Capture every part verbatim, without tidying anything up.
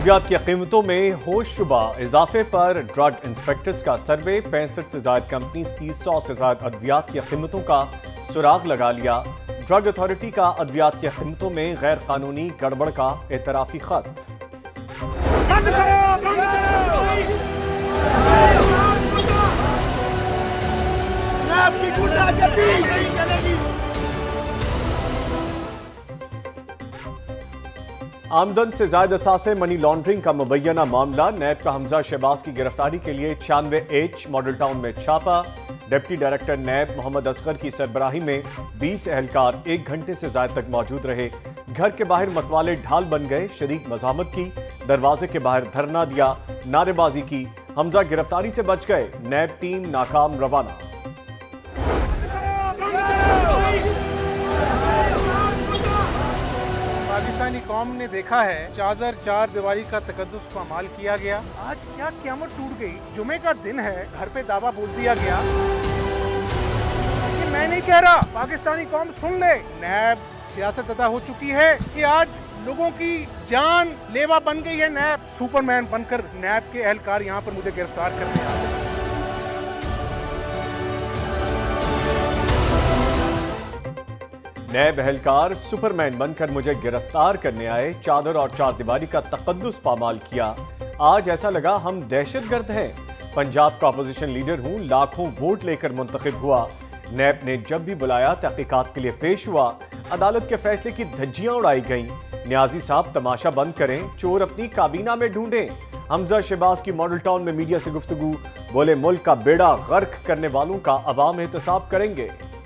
अद्वियात की कीमतों में होशरुबा इजाफे पर ड्रग इंस्पेक्टर्स का सर्वे, पैंसठ से ज्यादा कंपनीज की सौ से ज्यादा अद्वियात की कीमतों का सुराग लगा लिया। ड्रग अथॉरिटी का अद्वियात की कीमतों में गैर कानूनी गड़बड़ का एतराफी खत। आमदन से ज्यादा असासे मनी लॉन्ड्रिंग का मुबैना मामला। नैब का हमजा शहबाज की गिरफ्तारी के लिए छियानवे एच मॉडल टाउन में छापा। डिप्टी डायरेक्टर नैब मोहम्मद असगर की सरबराही में बीस एहलकार एक घंटे से ज्यादा तक मौजूद रहे। घर के बाहर मतवाले ढाल बन गए, शरीक मजामत की, दरवाजे के बाहर धरना दिया, नारेबाजी की। हमजा गिरफ्तारी से बच गए, नैब टीम नाकाम रवाना। पाकिस्तानी कौम ने देखा है चादर चार दीवारी का तकद्दुस पामाल किया गया। आज क्या क़यामत टूट गई। जुमे का दिन है, घर पे दावा बोल दिया गया। लेकिन मैं नहीं कह रहा, पाकिस्तानी कौम सुन ले। नैब सियासत अदा हो चुकी है कि आज लोगों की जान लेवा बन गई है। नैब सुपरमैन बनकर नैब के एहलकार यहाँ पर मुझे गिरफ्तार करने आ गए। नैब एहलकार सुपरमैन बनकर मुझे गिरफ्तार करने आए, चादर और चार दीवारी का तकद्दुस पामाल किया। आज ऐसा लगा हम दहशतगर्द हैं। पंजाब का अपोजिशन लीडर हूं, लाखों वोट लेकर मुंतखब हुआ। नैब ने जब भी बुलाया तहकीकात के लिए पेश हुआ। अदालत के फैसले की धज्जियां उड़ाई गईं। न्याजी साहब तमाशा बंद करें, चोर अपनी काबीना में ढूंढें। हमजा शहबाज की मॉडल टाउन में मीडिया से गुफ्तगू, बोले मुल्क का बेड़ा गर्क करने वालों का अवाम एहतसाब करेंगे।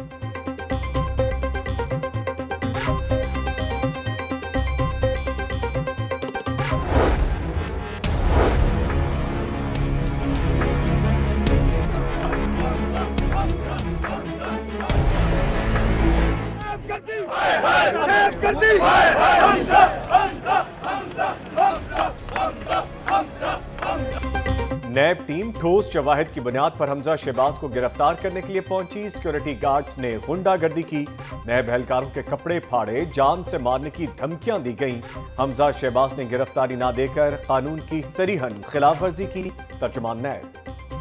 नैब टीम ठोस शवाहिद की बुनियाद पर हमजा शहबाज को गिरफ्तार करने के लिए पहुंची। सिक्योरिटी गार्ड्स ने गुंडागर्दी की, नैब एहलकारों के कपड़े फाड़े, जान से मारने की धमकियां दी गईं। हमजा शहबाज ने गिरफ्तारी ना देकर कानून की सरीहन खिलाफ वर्जी की। तर्जुमान नैब।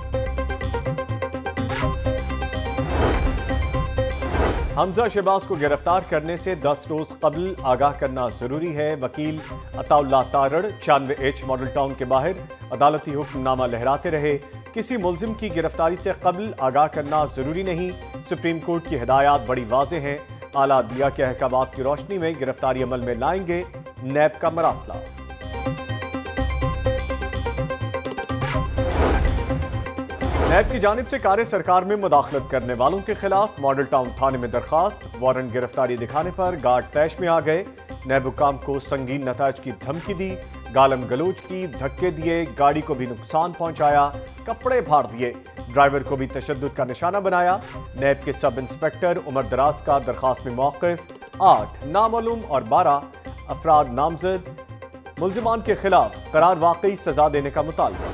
हमजा शहबाज को गिरफ्तार करने से दस रोज कबल आगाह करना जरूरी है। वकील अताउल्लाह तारड़ छियानवे एच मॉडल टाउन के बाहर अदालती हुक्मनामा लहराते रहे। किसी मुल्जिम की गिरफ्तारी से कबल आगाह करना जरूरी नहीं। सुप्रीम कोर्ट की हिदायत बड़ी वाज़ेह हैं। आला अदलिया के अहकामात की रोशनी में गिरफ्तारी अमल में लाएंगे, नैब का मरासला। नैब की जानिब से कार्य सरकार में मुदाखलत करने वालों के खिलाफ मॉडल टाउन थाने में दरखास्त। वारंट गिरफ्तारी दिखाने पर गार्ड तैश में आ गए। नैब हुकाम को संगीन नताज की धमकी दी, गालम गलोच की, धक्के दिए, गाड़ी को भी नुकसान पहुंचाया, कपड़े फाड़ दिए, ड्राइवर को भी तशद्दुद का निशाना बनाया। नैब के सब इंस्पेक्टर उमर दराज का दरखास्त में मौक़िफ़। आठ नामालूम और बारह अफराद नामजद। मुल्जिमान के खिलाफ करार वाकई सजा देने का मुतालबा।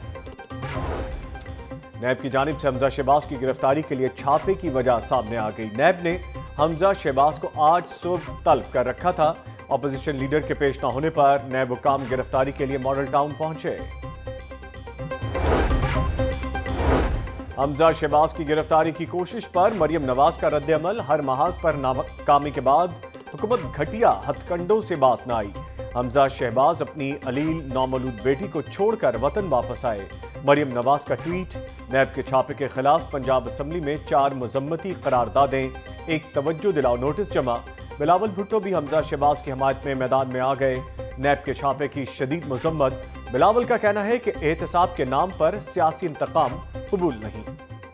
नैब की जानिब से हमजा शहबाज की गिरफ्तारी के लिए छापे की वजह सामने आ गई। नैब ने हमजा शहबाज को आज सुबह तलब कर रखा था। अपोजिशन लीडर के पेश न होने पर नैब हुकाम गिरफ्तारी के लिए मॉडल टाउन पहुंचे। हमजा शहबाज की गिरफ्तारी की कोशिश पर मरियम नवाज का रद्द अमल। हर महाज पर नाकामी के बाद हुकूमत घटिया हथकंडों से बाज न आई। हमजा शहबाज अपनी अलील नौमौलूद बेटी को छोड़कर वतन वापस आए। मरियम नवाज का ट्वीट। नैब के छापे के खिलाफ पंजाब असम्बली में चार मुजम्मती करारदादें, एक तवज्जो दिलाओ नोटिस जमा। बिलावल भुट्टो भी हमजा शहबाज की हमायत में मैदान में आ गए। नैब के छापे की शदीद मजम्मत। बिलावल का कहना है कि एहतसाब के नाम पर सियासी इंतकाम कबूल नहीं।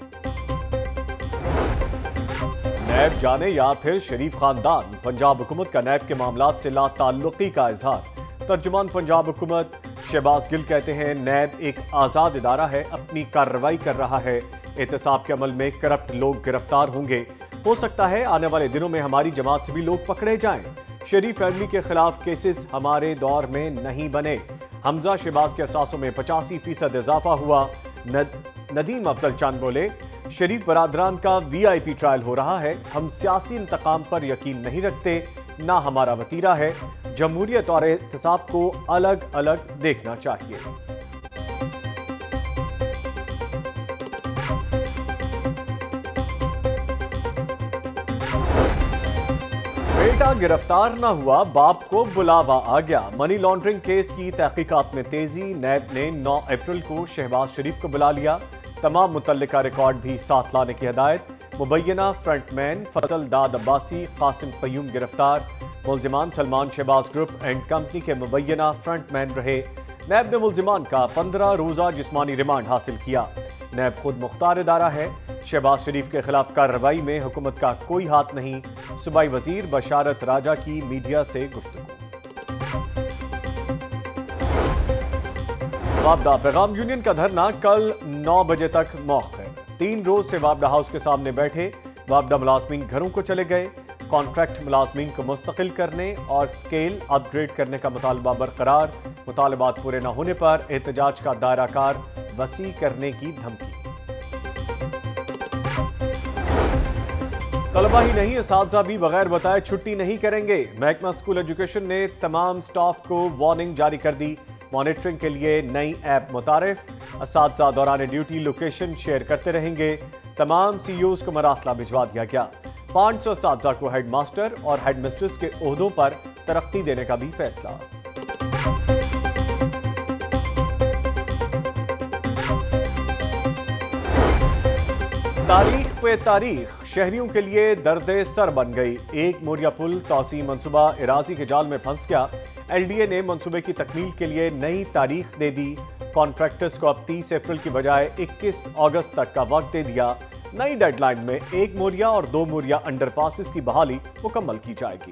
नैब जाने या फिर शरीफ खानदान, पंजाब हुकूमत का नैब के मामलात से ला ताल्लुकी का इजहार। तर्जुमान पंजाब हुकूमत शहबाज गिल कहते हैं नैब एक आज़ाद इदारा है, अपनी कार्रवाई कर रहा है। एहतसाब के अमल में करप्ट लोग गिरफ्तार होंगे। हो सकता है आने वाले दिनों में हमारी जमात से भी लोग पकड़े जाएं। शरीफ फैमिली के खिलाफ केसेस हमारे दौर में नहीं बने। हमजा शहबाज के असासों में पचासी फीसद इजाफा हुआ। नद, नदीम अफजल चंद बोले शरीफ बरादरान का वी आई पी ट्रायल हो रहा है। हम सियासी इंतकाम पर यकीन नहीं रखते। ना हमारा वतीरा है। जमहूरियत और एहतसाब को अलग अलग देखना चाहिए। बेटा गिरफ्तार न हुआ, बाप को बुलावा आ गया। मनी लॉन्ड्रिंग केस की तहकीकात में तेजी। नैब ने नौ अप्रैल को शहबाज शरीफ को बुला लिया। तमाम मुतल्लिका रिकॉर्ड भी साथ लाने की हिदायत। मुबैना फ्रंटमैन फजल दाद अब्बासी, कासिम कयूम गिरफ्तार। मुल्जिमान Salman Shahbaz group and company के मुबैना फ्रंटमैन रहे। नैब ने मुल्जिमान का पंद्रह रोजा जिस्मानी रिमांड हासिल किया। नैब खुद मुख्तार इदारा है। शहबाज शरीफ के खिलाफ कार्रवाई में हुकूमत का कोई हाथ नहीं। सूबाई वजीर बशारत राजा की मीडिया से गुफ्तगू। वापडा पैगाम यूनियन का धरना कल नौ बजे तक मौखर। तीन रोज से वापडा हाउस के सामने बैठे वापडा मुलाजमीन घरों को चले गए। कॉन्ट्रैक्ट मुलाजमीन को मुस्तकिल करने और स्केल अपग्रेड करने का मुतालबा बरकरार। मुतालबात पूरे न होने पर एहतजाज का दायरा कार वसी करने की धमकी। तलबा ही नहीं, असातिज़ा भी बगैर बताए छुट्टी नहीं करेंगे। महकमा स्कूल एजुकेशन ने तमाम स्टाफ को वार्निंग जारी कर दी। मॉनिटरिंग के लिए नई ऐप मुतारिफ। असातिज़ा दौरान ड्यूटी लोकेशन शेयर करते रहेंगे। तमाम सीईओज़ को मरासला भिजवा दिया गया। पाँच सौ असातिज़ा को हेड मास्टर और हेड मिस्ट्रेस के ओहदों पर तरक्की देने का भी फैसला। तारीख पे तारीख शहरियों के लिए दर्दे सर बन गई। एक मोरिया पुल तौसी मंसूबा इराजी के जाल में फंस गया। एलडीए ने मंसूबे की तकमील के लिए नई तारीख दे दी। कॉन्ट्रैक्टर्स को अब तीस अप्रैल की बजाय इक्कीस अगस्त तक का वक्त दे दिया। नई डेडलाइन में एक मोरिया और दो मोरिया अंडरपासेस की बहाली मुकम्मल की जाएगी।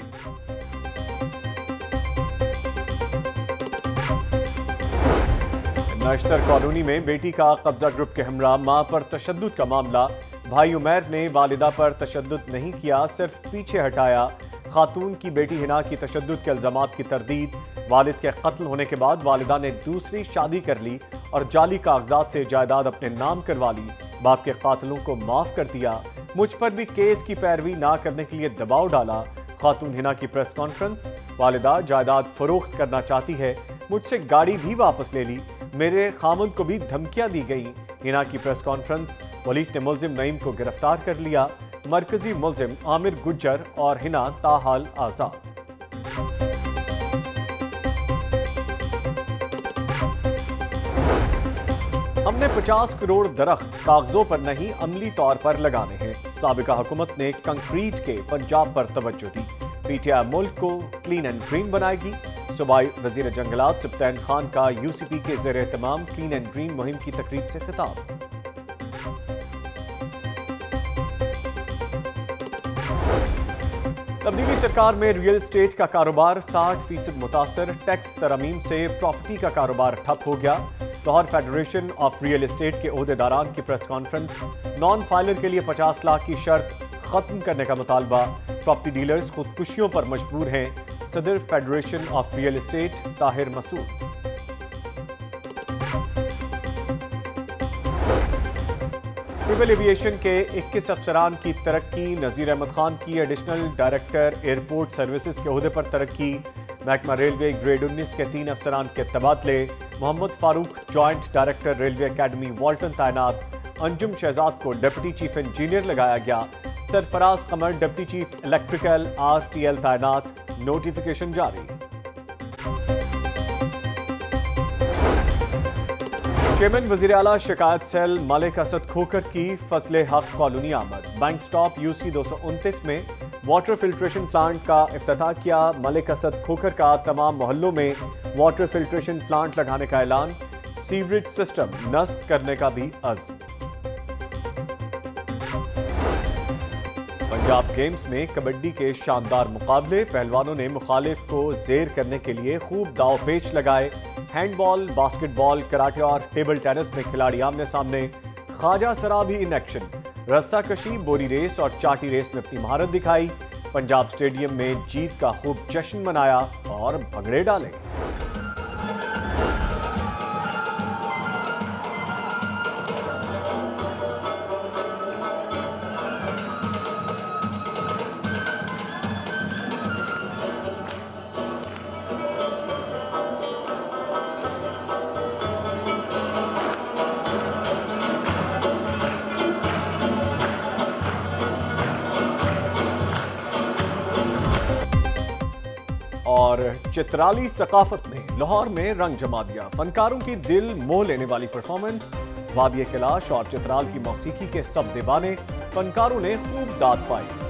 नश्तर कॉलोनी में बेटी का कब्जा ग्रुप के हमरा मां पर तशद्दुद का मामला। भाई उमैर ने वालिदा पर तशद्दुद नहीं किया, सिर्फ पीछे हटाया। खातून की बेटी हिना की तशद्दुद के इल्जामात की तरदीद। वालिद के कत्ल होने के बाद वालिदा ने दूसरी शादी कर ली और जाली कागजात से जायदाद अपने नाम करवा ली। बाप के कातिलों को माफ कर दिया। मुझ पर भी केस की पैरवी ना करने के लिए दबाव डाला। खातून हिना की प्रेस कॉन्फ्रेंस। वालिदा जायदाद फरोख्त करना चाहती है, मुझसे गाड़ी भी वापस ले ली। मेरे खामुद को भी धमकियां दी गई। हिना की प्रेस कॉन्फ्रेंस। पुलिस ने मुल्जिम नईम को गिरफ्तार कर लिया। मरकजी मुल्जिम आमिर गुज्जर और हिना ताहाल आजाद। हमने पचास करोड़ दरख्त कागजों पर नहीं अमली तौर पर लगाने हैं। साबिका हुकूमत ने कंक्रीट के पंजाब पर तवज्जो दी। पीटीआई मुल्क को क्लीन एंड ग्रीन बनाएगी। सूबाई वजीर जंगलात सुब्तैन खान का यूसीपी के ज़ेर एहतमाम क्लीन एंड ग्रीन मुहिम की तकरीब से खिताब। तब्दीली सरकार में रियल एस्टेट का कारोबार साठ फीसद मुतासर। टैक्स तरमीम से प्रॉपर्टी का कारोबार ठप हो गया। Lahore federation of real estate के ओहदेदारान की प्रेस कॉन्फ्रेंस। नॉन फाइलर के लिए पचास लाख की शर्त खत्म करने का मुतालबा। प्रॉपर्टी डीलर्स खुदकुशियों पर मजबूर हैं। सदर federation of real estate Tahir Masood. Civil aviation के इक्कीस अफसरान की तरक्की। नज़ीर अहमद खान की एडिशनल डायरेक्टर एयरपोर्ट सर्विसेज के ओहदे पर तरक्की। महकमा रेलवे ग्रेड उन्नीस के तीन अफसरान के तबादले। Mohammad Farooq joint director railway academy Walton तैनात। अंजुम शहजाद को डिप्टी चीफ इंजीनियर लगाया गया। Sarfaraz Qamar deputy chief electrical RTL तैनात। नोटिफिकेशन जारी। चेयरमैन वजीर आला शिकायत सेल मलिक असद खोखर की फजले हक कॉलोनी आमद। बैंक स्टॉप यूसी दो सौ उनतीस में वाटर फिल्ट्रेशन प्लांट का इफ्तिताह किया। मलिक असद खोखर का तमाम मोहल्लों में वाटर फिल्ट्रेशन प्लांट लगाने का ऐलान। सीवरेज सिस्टम नस्ब करने का भी अज़्म। पंजाब गेम्स में कबड्डी के शानदार मुकाबले। पहलवानों ने मुखालिफ को जेर करने के लिए खूब दाव पेच लगाए। हैंडबॉल, बास्केटबॉल, कराटे और टेबल टेनिस में खिलाड़ी आमने सामने। ख्वाजा सरा भी इन एक्शन। रस्साकशी, बोरी रेस और चाटी रेस में अपनी महारत दिखाई। पंजाब स्टेडियम में जीत का खूब जश्न मनाया और भंगड़े डाले। और चित्राली सकाफत ने लाहौर में रंग जमा दिया। फनकारों की दिल मोह लेने वाली परफॉर्मेंस, वादिये कैलाश और चित्राल की मौसीकी के सब दीवाने, फनकारों ने खूब दाद पाई।